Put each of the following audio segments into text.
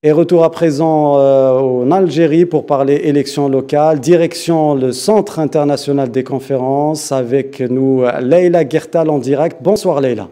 Et retour à présent en Algérie pour parler élections locales. Direction le Centre international des conférences avec nous Leïla Guertal en direct. Bonsoir Leïla.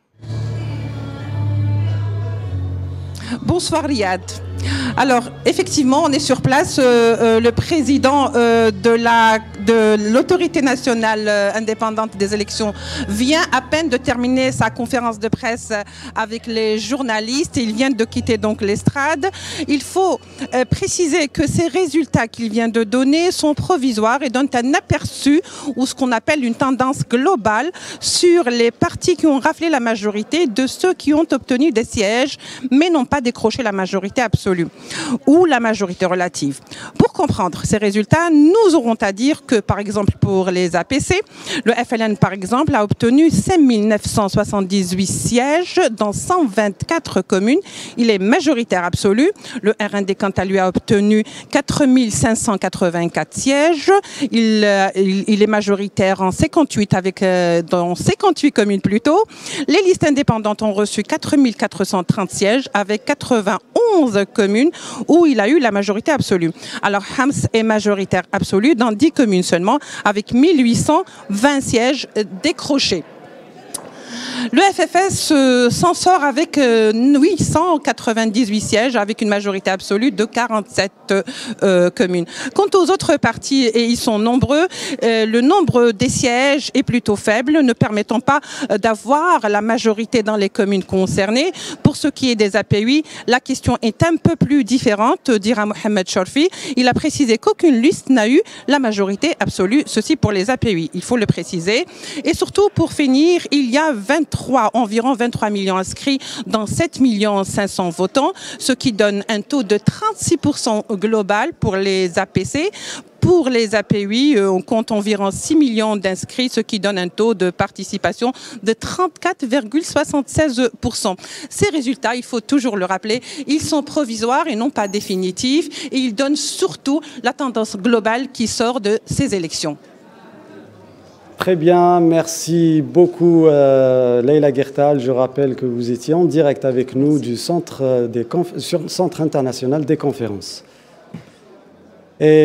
Bonsoir Riyad. Alors, effectivement, on est sur place. Le président de l'autorité nationale indépendante des élections vient à peine de terminer sa conférence de presse avec les journalistes. Il vient de quitter donc l'estrade. Il faut préciser que ces résultats qu'il vient de donner sont provisoires et donnent un aperçu ou ce qu'on appelle une tendance globale sur les partis qui ont raflé la majorité de ceux qui ont obtenu des sièges mais n'ont pas décroché la majorité absolue ou la majorité relative. Pour comprendre ces résultats, nous aurons à dire que, par exemple, pour les APC, le FLN, par exemple, a obtenu 5 978 sièges dans 124 communes. Il est majoritaire absolu. Le RND, quant à lui, a obtenu 4 584 sièges. Il est majoritaire en 58 dans 58 communes plutôt. Les listes indépendantes ont reçu 4 430 sièges avec 91 communes où il a eu la majorité absolue. Alors Hams est majoritaire absolu dans 10 communes seulement avec 1820 sièges décrochés. Le FFS s'en sort avec 898 sièges avec une majorité absolue de 47 communes. Quant aux autres partis, et ils sont nombreux, le nombre des sièges est plutôt faible, ne permettant pas d'avoir la majorité dans les communes concernées. Pour ce qui est des APUI, la question est un peu plus différente, dira Mohamed Chorfi. Il a précisé qu'aucune liste n'a eu la majorité absolue, ceci pour les APUI, il faut le préciser. Et surtout, pour finir, il y a environ 23 millions inscrits dans 7 500 000 votants, ce qui donne un taux de 36% global pour les APC. Pour les APUI, on compte environ 6 millions d'inscrits, ce qui donne un taux de participation de 34,76%. Ces résultats, il faut toujours le rappeler, ils sont provisoires et non pas définitifs, et ils donnent surtout la tendance globale qui sort de ces élections. Très bien, merci beaucoup Leïla Guertal. Je rappelle que vous étiez en direct avec nous du Centre international des conférences.